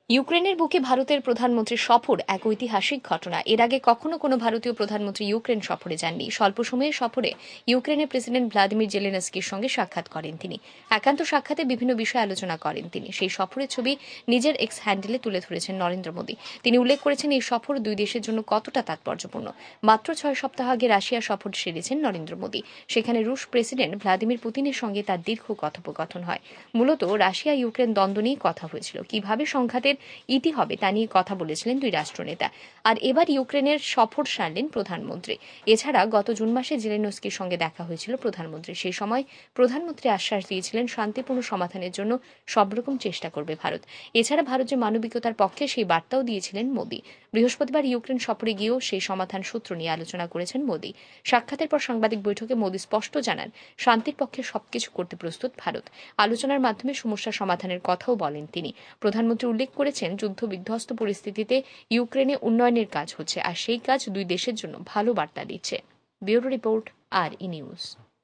ইউক্রেনের বুকে ভারতের প্রধানমন্ত্রীর সফর এক ঐতিহাসিক ঘটনা। এর আগে কখনো কোনো ভারতীয় প্রধানমন্ত্রী ইউক্রেন সফরে যাননি। স্বল্প সময়ের সফরে ইউক্রেনের প্রেসিডেন্ট ভ্লাদিমির জেলেনস্কির সঙ্গে সাক্ষাৎ করেন তিনি। একান্ত সাক্ষাতে বিভিন্ন বিষয়ে আলোচনা করেন তিনি। সেই সফরের ছবি নিজের এক্স হ্যান্ডেলে তুলে ধরেছেন নরেন্দ্র মোদী। তিনি উল্লেখ করেছেন এই সফর দুই দেশের জন্য কতটা তাৎপর্যপূর্ণ। মাত্র 6 সপ্তাহ আগে রাশিয়া সফর সেরেছেন নরেন্দ্র মোদী। সেখানে রুশ প্রেসিডেন্ট ভ্লাদিমির পুতিনের সঙ্গে তার দীর্ঘ কথোপকথন হয়। মূলত রাশিয়া ইউক্রেন দ্বন্দ্ব নিয়ে কথা হয়েছিল, কিভাবে সংঘাতের ইতি হবে তা নিয়ে কথা বলেছিলেন দুই রাষ্ট্রনেতা। আর এবার ইউক্রেনের সফর সারলেন প্রধানমন্ত্রী। এছাড়া গত জুন মাসে জেলেনস্কির সঙ্গে দেখা হয়েছিল প্রধানমন্ত্রী। সেই সময় প্রধানমন্ত্রী আশ্বাস দিয়েছিলেন শান্তিপূর্ণ সমাধানের জন্য সব রকম চেষ্টা করবে ভারত। এছাড়া ভারত যে মানবিকতার পক্ষে সেই বার্তাও দিয়েছিলেন মোদী। বৃহস্পতিবার ইউক্রেন সফরে গিয়েও সেই সমাধান সূত্র নিয়ে আলোচনা করেছেন মোদী। সাক্ষাতের পর সাংবাদিক বৈঠকে মোদী স্পষ্ট জানান, শান্তির পক্ষে সবকিছু করতে প্রস্তুত ভারত। আলোচনার মাধ্যমে সমস্যা সমাধানের কথাও বলেন তিনি। প্রধানমন্ত্রী উল্লেখ করেছেন, যুদ্ধ বিধ্বস্ত পরিস্থিতিতে ইউক্রেনে উন্নয়নের কাজ হচ্ছে, আর সেই কাজ দুই দেশের জন্য ভালো বার্তা দিচ্ছে। ব্যুরো রিপোর্ট, আর ই নিউজ।